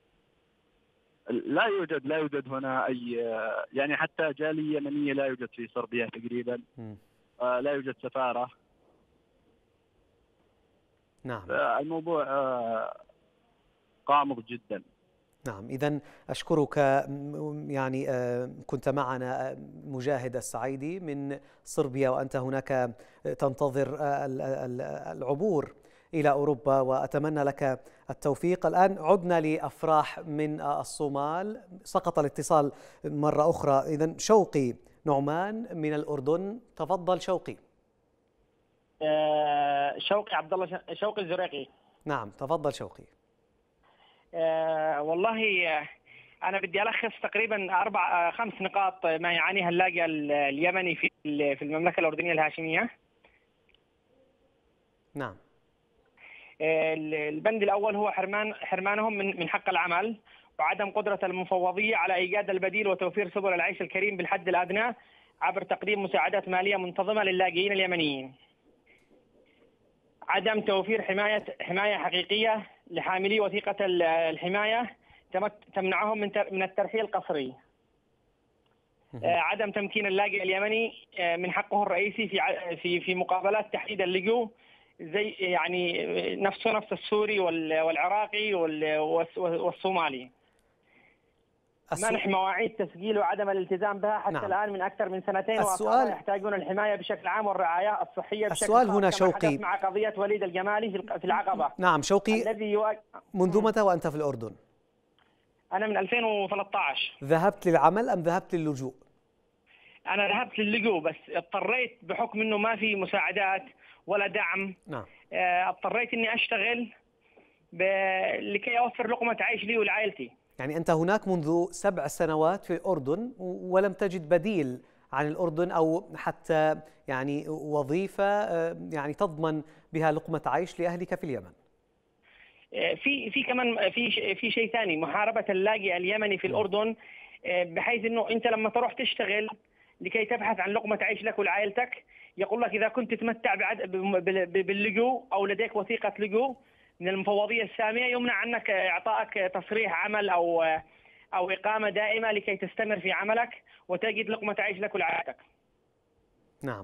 S11: لا يوجد هنا أي، يعني حتى جالية يمنية لا يوجد في صربيا تقريبا. لا يوجد سفارة.
S1: نعم.
S11: الموضوع غامض جدا.
S1: نعم. إذن أشكرك. يعني كنت معنا مجاهد السعيدي من صربيا، وأنت هناك تنتظر العبور إلى أوروبا، وأتمنى لك التوفيق. الآن عدنا لأفراح من الصومال، سقط الاتصال مرة أخرى. إذن شوقي نعمان من الأردن، تفضل شوقي.
S12: شوقي عبد الله، شوقي الزريقي.
S1: نعم تفضل شوقي.
S12: والله أنا بدي ألخص تقريبا 4-5 نقاط ما يعانيها اللاجئ اليمني في المملكة الأردنية الهاشمية.
S1: نعم.
S12: البند الأول هو حرمانهم من حق العمل، وعدم قدرة المفوضية على إيجاد البديل وتوفير سبل العيش الكريم بالحد الأدنى عبر تقديم مساعدات مالية منتظمة للاجئين اليمنيين. عدم توفير حماية حقيقية لحاملي وثيقة الحماية تمنعهم من الترحيل القسري. عدم تمكين اللاجئ اليمني من حقه الرئيسي في مقابلات تحديد اللجوء، زي يعني نفس السوري والعراقي والصومالي. منح مواعيد تسجيل وعدم الالتزام بها حتى نعم. الآن من أكثر من 2
S1: السؤال
S12: يحتاجون الحماية بشكل عام والرعاية الصحية بشكل
S1: السؤال هنا شوقي
S12: مع قضية وليد الجمالي في العقبة.
S1: نعم شوقي، منذ متى وأنت في الأردن؟
S12: أنا من 2013.
S1: ذهبت للعمل أم ذهبت للجوء؟
S12: أنا ذهبت للجوء، بس اضطريت بحكم إنه ما في مساعدات ولا دعم.
S1: نعم.
S12: اضطريت إني أشتغل لكي أوفر لقمة عيش لي ولعائلتي.
S1: يعني أنت هناك منذ 7 سنوات في الأردن ولم تجد بديل عن الأردن أو حتى يعني وظيفة يعني تضمن بها لقمة عيش لأهلك في اليمن.
S12: في كمان في شيء ثاني، محاربة اللاجئ اليمني في الأردن، بحيث إنه أنت لما تروح تشتغل لكي تبحث عن لقمة عيش لك ولعائلتك، يقول لك إذا كنت تتمتع باللجوء أو لديك وثيقة لجوء من المفوضية السامية، يمنع عنك إعطائك تصريح عمل أو إقامة دائمة لكي تستمر في عملك وتجد لقمة عيش لك ولعائلتك.
S1: نعم.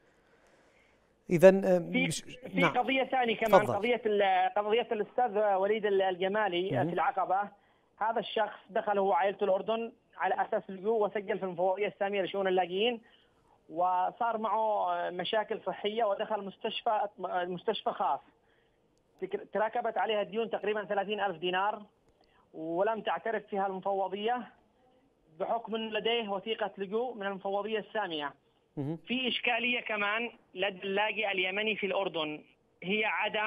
S1: إذن
S12: في قضية ثانية كمان، قضية الأستاذ وليد الجمالي في العقبة. هذا الشخص دخل هو وعائلته الأردن على أساس اللجوء، وسجل في المفوضية السامية لشؤون اللاجئين، وصار معه مشاكل صحية ودخل مستشفى خاص تراكبت عليها الديون تقريبا 30,000 دينار، ولم تعترف فيها المفوضية بحكم لديه وثيقة لجوء من المفوضية السامية. في إشكالية كمان لدى اللاجئ اليمني في الأردن، هي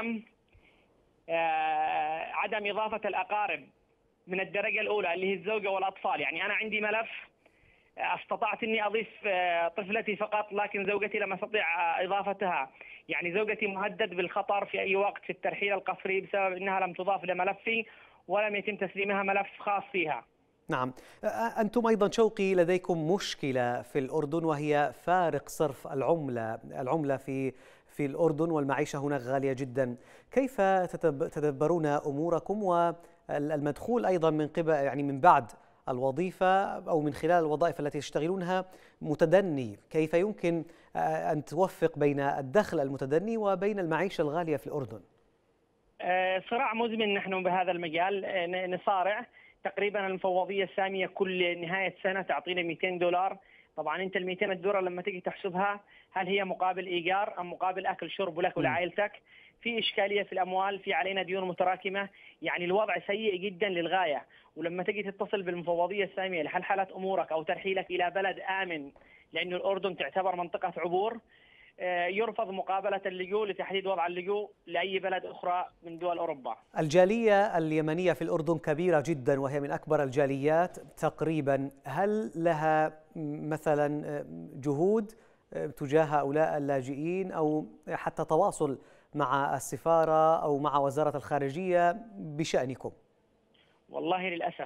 S12: عدم إضافة الأقارب من الدرجة الأولى اللي هي الزوجة والأطفال. يعني أنا عندي ملف استطعت أني أضيف طفلتي فقط، لكن زوجتي لم أستطيع إضافتها. يعني زوجتي مهدد بالخطر في أي وقت في الترحيل القسري بسبب أنها لم تضاف لملفي ولم يتم تسليمها ملف خاص فيها.
S1: نعم. أنتم أيضا شوقي لديكم مشكلة في الأردن، وهي فارق صرف العملة في الأردن، والمعيشة هناك غالية جدا. كيف تدبرون أموركم والمدخول أيضا من قبل يعني من بعد الوظيفة أو من خلال الوظائف التي تشتغلونها متدني؟ كيف يمكن أن توفق بين الدخل المتدني وبين المعيشة الغالية في الأردن؟
S12: صراع مزمن نحن بهذا المجال، نصارع. تقريبا المفوضية السامية كل نهاية سنة تعطينا $200. طبعا أنت $200 لما تيجي تحسبها، هل هي مقابل إيجار أم مقابل أكل شرب لك ولعائلتك؟ في إشكالية في الأموال، في علينا ديون متراكمة، يعني الوضع سيء جدا للغاية. ولما تجي تتصل بالمفوضية السامية لحلحلة أمورك أو ترحيلك إلى بلد آمن، لأن الأردن تعتبر منطقة عبور، يرفض مقابلة اللجوء لتحديد وضع اللجوء لأي بلد أخرى من دول أوروبا.
S1: الجالية اليمنية في الأردن كبيرة جدا وهي من أكبر الجاليات تقريبا، هل لها مثلا جهود تجاه هؤلاء اللاجئين أو حتى تواصل مع السفارة أو مع وزارة الخارجية بشأنكم؟
S12: والله للأسف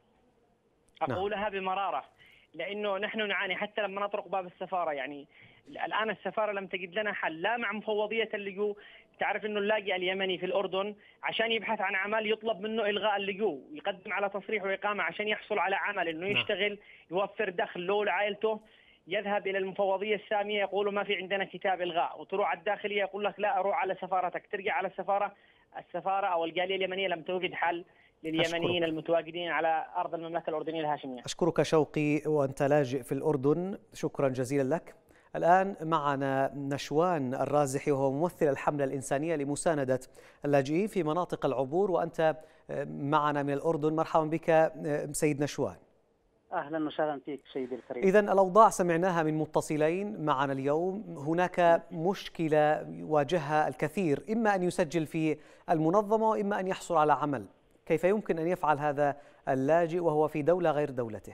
S12: أقولها بمرارة، لأنه نحن نعاني حتى لما نطرق باب السفارة. يعني الآن السفارة لم تجد لنا حل، لا مع مفوضية اللجوء. تعرف أنه اللاجئ اليمني في الأردن عشان يبحث عن عمل يطلب منه إلغاء اللجوء، يقدم على تصريح وإقامة عشان يحصل على عمل، أنه يشتغل يوفر دخل له ولعائلته. يذهب إلى المفوضية السامية يقولوا ما في عندنا كتاب إلغاء، وتروح على الداخلية يقول لك لا روح على سفارتك. ترجع على السفارة أو الجالية اليمنية لم توجد حل لليمنيين المتواجدين على أرض المملكة الأردنية الهاشمية.
S1: أشكرك شوقي وأنت لاجئ في الأردن، شكرا جزيلا لك. الآن معنا نشوان الرازحي وهو ممثل الحملة الإنسانية لمساندة اللاجئين في مناطق العبور، وأنت معنا من الأردن. مرحبا بك سيد نشوان.
S13: أهلا وسهلا فيك سيدي الكريم.
S1: إذن الأوضاع سمعناها من متصلين معنا اليوم. هناك مشكلة واجهها الكثير، إما أن يسجل في المنظمة وإما أن يحصل على عمل. كيف يمكن أن يفعل هذا اللاجئ وهو في دولة غير دولته؟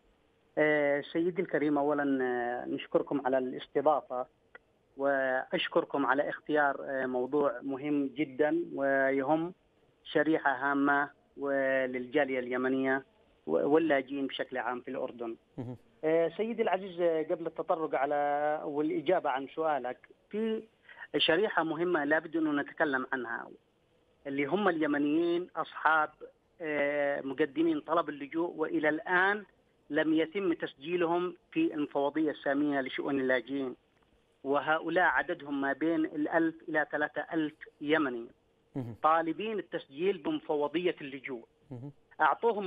S13: سيدي الكريم، أولا نشكركم على الاستضافة وأشكركم على اختيار موضوع مهم جدا ويهم شريحة هامة وللجالية اليمنية واللاجئين بشكل عام في الأردن. سيدي العزيز، قبل التطرق على والإجابة عن سؤالك، في شريحة مهمة لابد أن نتكلم عنها، اللي هم اليمنيين أصحاب مقدمين طلب اللجوء وإلى الآن لم يتم تسجيلهم في المفوضية السامية لشؤون اللاجئين، وهؤلاء عددهم ما بين 1000 إلى 3000 يمني طالبين التسجيل بمفوضية اللجوء. أعطوهم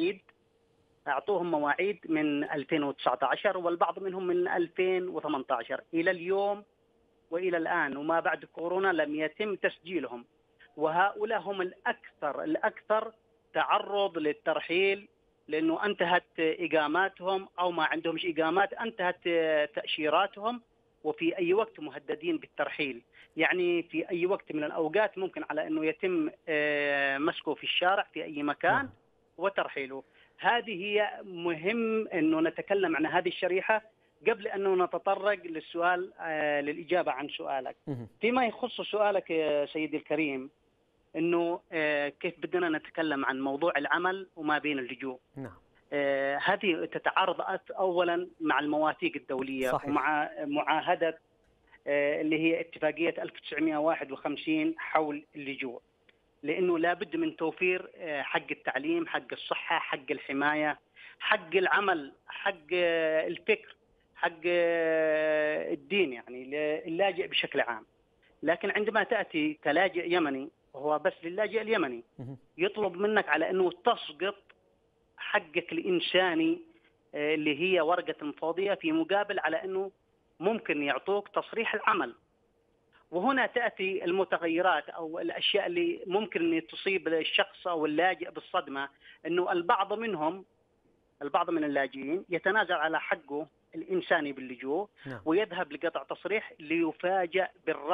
S13: مواعيد من 2019 والبعض منهم من 2018 إلى اليوم وإلى الآن وما بعد كورونا لم يتم تسجيلهم، وهؤلاء هم الأكثر تعرض للترحيل، لأنه انتهت إقاماتهم أو ما عندهمش إقامات، انتهت تأشيراتهم، وفي أي وقت مهددين بالترحيل. يعني في أي وقت من الأوقات ممكن على أنه يتم مسكه في الشارع في أي مكان وترحيله. هذه هي مهم أنه نتكلم عن هذه الشريحة قبل أنه نتطرق للسؤال للإجابة عن سؤالك. فيما يخص سؤالك يا سيدي الكريم، أنه كيف بدنا نتكلم عن موضوع العمل وما بين اللجوء.
S1: نعم.
S13: هذه تتعارض أولا مع المواثيق الدولية. صحيح. ومع معاهدة اللي هي اتفاقية 1951 حول اللجوء، لأنه لابد من توفير حق التعليم، حق الصحة، حق الحماية، حق العمل، حق الفكر، حق الدين، يعني للاجئ بشكل عام. لكن عندما تأتي كلاجئ يمني، وهو بس للاجئ اليمني، يطلب منك على أنه تسقط حقك الإنساني اللي هي ورقة المفوضية، في مقابل على أنه ممكن يعطوك تصريح العمل. وهنا تأتي المتغيرات أو الأشياء اللي ممكن أن تصيب الشخص أو اللاجئ بالصدمة، أنه البعض من اللاجئين يتنازل على حقه الإنساني باللجوء ويذهب لقطع تصريح ليفاجأ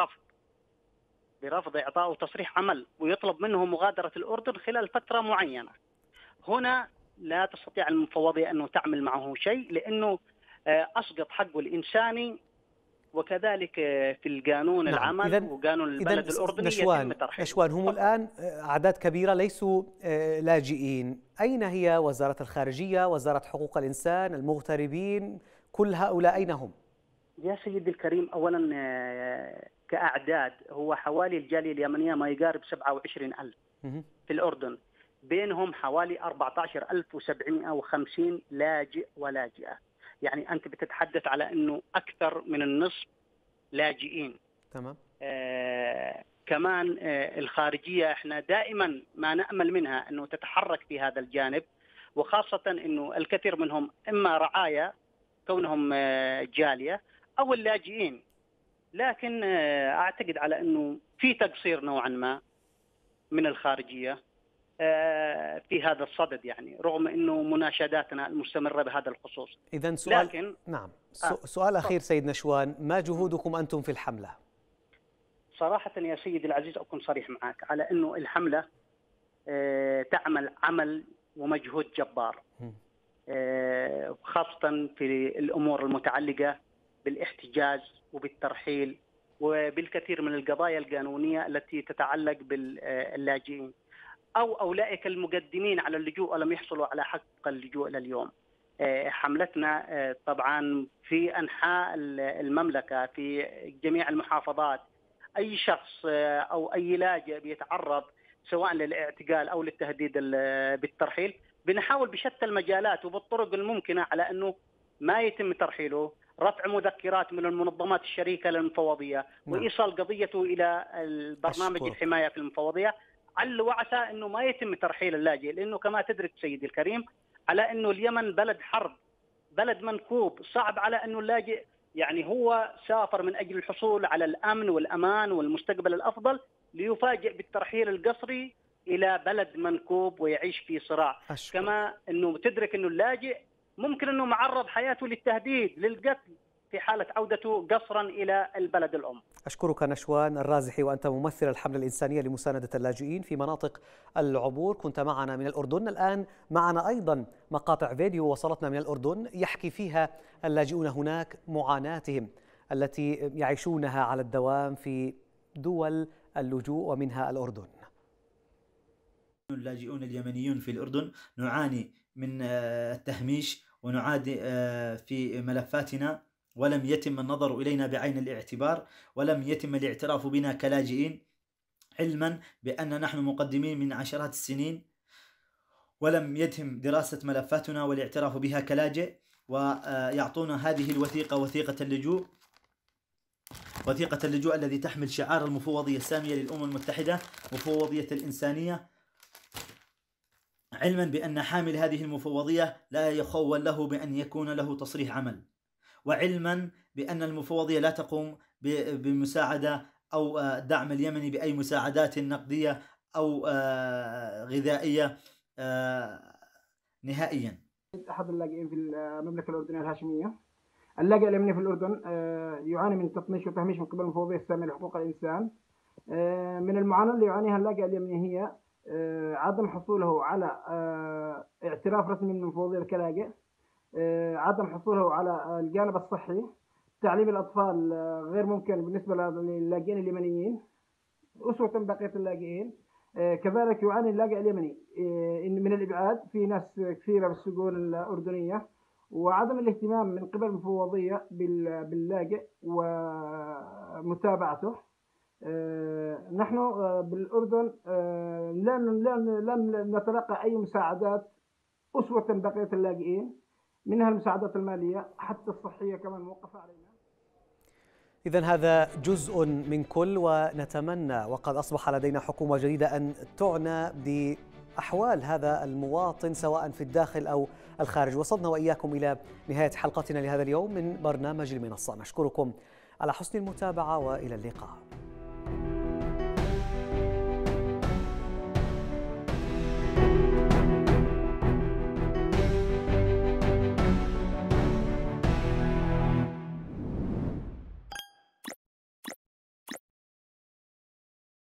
S13: برفض إعطائه تصريح عمل، ويطلب منه مغادرة الأردن خلال فترة معينة. هنا لا تستطيع المفوضية أنه تعمل معه شيء، لأنه أسقط حقه الإنساني، وكذلك في القانون العمل وقانون البلد الأردني.
S1: نشوان، هم الآن أعداد كبيرة ليسوا لاجئين. أين هي وزارة الخارجية، وزارة حقوق الإنسان، المغتربين، كل هؤلاء أين هم؟
S13: يا سيدي الكريم، أولا كأعداد هو حوالي الجالية اليمنية ما يقارب 27,000 في الأردن، بينهم حوالي 14,750 لاجئ ولاجئة. يعني أنت بتتحدث على أنه أكثر من النصف لاجئين.
S1: تمام.
S13: كمان الخارجية احنا دائما ما نأمل منها أنه تتحرك في هذا الجانب، وخاصة أنه الكثير منهم إما رعاية كونهم جالية، أو اللاجئين لكن أعتقد على أنه في تقصير نوعا ما من الخارجية في هذا الصدد، يعني رغم أنه مناشداتنا المستمرة بهذا الخصوص.
S1: إذن سؤال، لكن نعم، سؤال أخير سيد نشوان، ما جهودكم أنتم في الحملة؟
S13: صراحة يا سيدي العزيز أكون صريح معك على أنه الحملة تعمل عمل ومجهود جبار، خاصة في الأمور المتعلقة بالاحتجاز وبالترحيل وبالكثير من القضايا القانونية التي تتعلق باللاجئين أو أولئك المقدمين على اللجوء ولم يحصلوا على حق اللجوء إلى اليوم. حملتنا طبعا في أنحاء المملكة في جميع المحافظات، أي شخص أو أي لاجئ بيتعرض سواء للاعتقال أو للتهديد بالترحيل، بنحاول بشتى المجالات وبالطرق الممكنة على أنه ما يتم ترحيله، رفع مذكرات من المنظمات الشريكة للمفوضية وإيصال قضيته إلى البرنامج الحماية في المفوضية، عل وعسى أنه ما يتم ترحيل اللاجئ، لأنه كما تدرك سيدي الكريم على أنه اليمن بلد حرب، بلد منكوب، صعب على أنه اللاجئ يعني هو سافر من أجل الحصول على الأمن والأمان والمستقبل الأفضل ليفاجئ بالترحيل القسري إلى بلد منكوب ويعيش في صراع. كما أنه تدرك أنه اللاجئ ممكن أنه معرض حياته للتهديد للقتل في حالة عودته قصرا إلى البلد الأم.
S1: أشكرك نشوان الرازحي، وأنت ممثل الحملة الإنسانية لمساندة اللاجئين في مناطق العبور، كنت معنا من الأردن. الآن معنا أيضا مقاطع فيديو وصلتنا من الأردن يحكي فيها اللاجئون هناك معاناتهم التي يعيشونها على الدوام في دول اللجوء ومنها الأردن.
S14: اللاجئون اليمنيون في الأردن نعاني من التهميش ونعاني في ملفاتنا، ولم يتم النظر إلينا بعين الاعتبار، ولم يتم الاعتراف بنا كلاجئين، علما بأن نحن مقدمين من عشرات السنين، ولم يتم دراسة ملفاتنا والاعتراف بها كلاجئ، ويعطونا هذه الوثيقة، وثيقة اللجوء الذي تحمل شعار المفوضية السامية للأمم المتحدة، مفوضية الإنسانية، علما بأن حامل هذه المفوضية لا يخول له بأن يكون له تصريح عمل، وعلما بأن المفوضية لا تقوم بمساعدة أو دعم اليمن بأي مساعدات نقدية أو غذائية نهائيا.
S15: أحد اللاجئين في المملكة الأردنية الهاشمية، اللاجئ اليمني في الأردن يعاني من تطنيش وتهميش من قبل المفوضية السامية لحقوق الإنسان. من المعاناة اللي يعانيها اللاجئ اليمني هي عدم حصوله على اعتراف رسمي من المفوضية كلاجئ، عدم حصوله على الجانب الصحي، تعليم الأطفال غير ممكن بالنسبة للاجئين اليمنيين أسوة بقية اللاجئين. كذلك يعاني اللاجئ اليمني من الإبعاد، في ناس كثيرة بالسجون الأردنية، وعدم الاهتمام من قبل المفوضية باللاجئ ومتابعته. نحن بالأردن لم نتلقى أي مساعدات أسوة بقية اللاجئين، منها المساعدات المالية حتى الصحية كمان موقفة علينا.
S1: إذن هذا جزء من كل، ونتمنى وقد أصبح لدينا حكومة جديدة أن تعنى بأحوال هذا المواطن سواء في الداخل أو الخارج. وصلنا وإياكم إلى نهاية حلقتنا لهذا اليوم من برنامج المنصة، نشكركم على حسن المتابعة وإلى اللقاء.